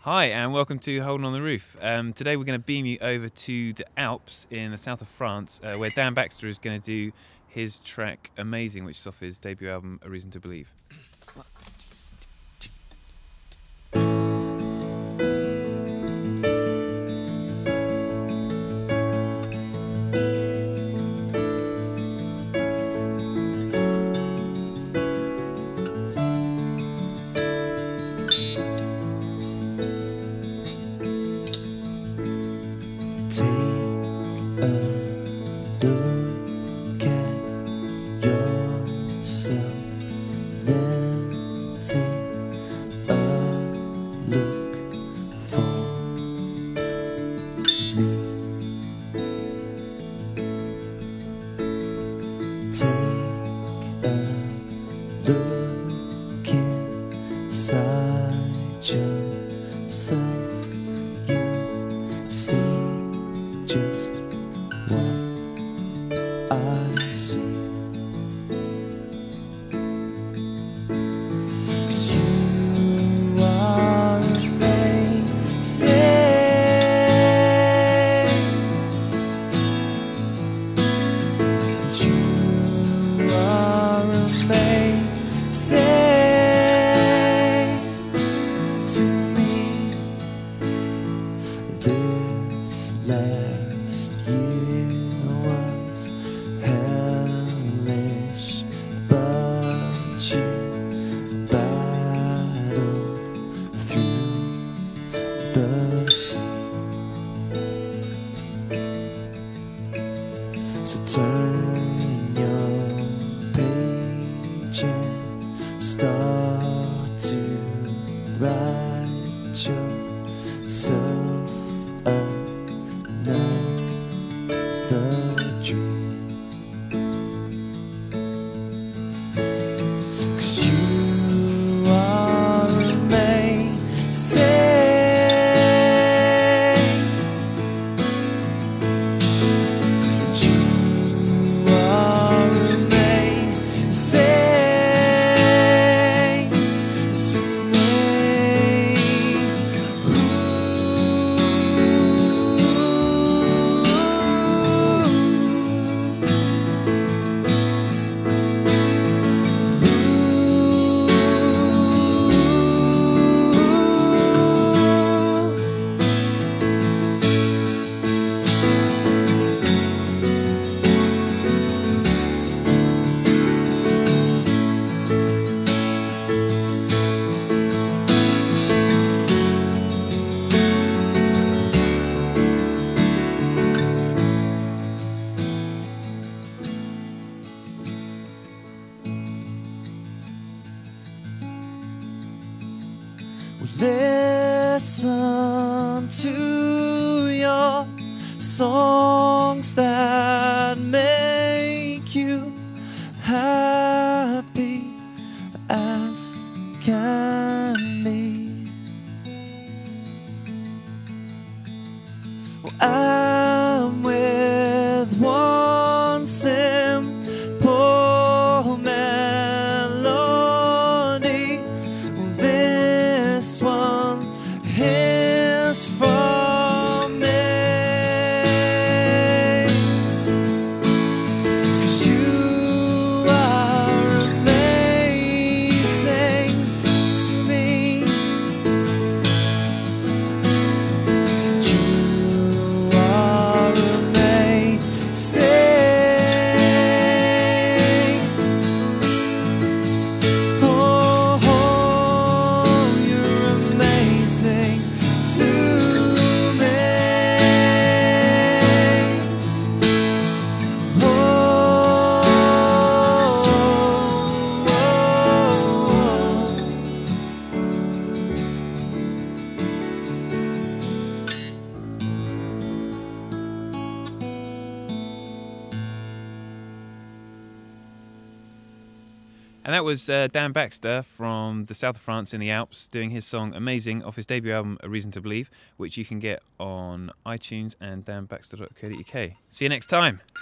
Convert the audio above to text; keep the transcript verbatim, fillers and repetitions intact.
Hi and welcome to Holden on the Roof. Um, today we're going to beam you over to the Alps in the south of France, uh, where Dan Baxter is going to do his track Amazing, which is off his debut album A Reason to Believe. Take a look at yourself, then take a look for me. Take a look inside yourself. You see just what I see, 'cause you are amazing, and you are amazing to me. This last year was hellish, but you battled through the sea. So turn your page and start to write yourself another dream, 'cause you are amazing, and you are amazing to me. Listen to your songs that make you happy as can be. Well, I'm with one simple melody. This one is from me, 'cause you are amazing to me. You are amazing. Oh, oh, you're amazing to me. Whoa, And that was uh, Dan Baxter from the south of France in the Alps doing his song Amazing off his debut album A Reason to Believe, which you can get on iTunes and dan baxter dot co dot uk. See you next time.